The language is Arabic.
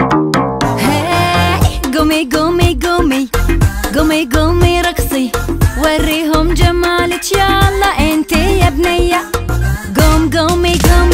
هاي قومي قومي قومي قومي قومي رقصي، وريهم جمالك يلا انتي يا بنية. قوم قومي قومي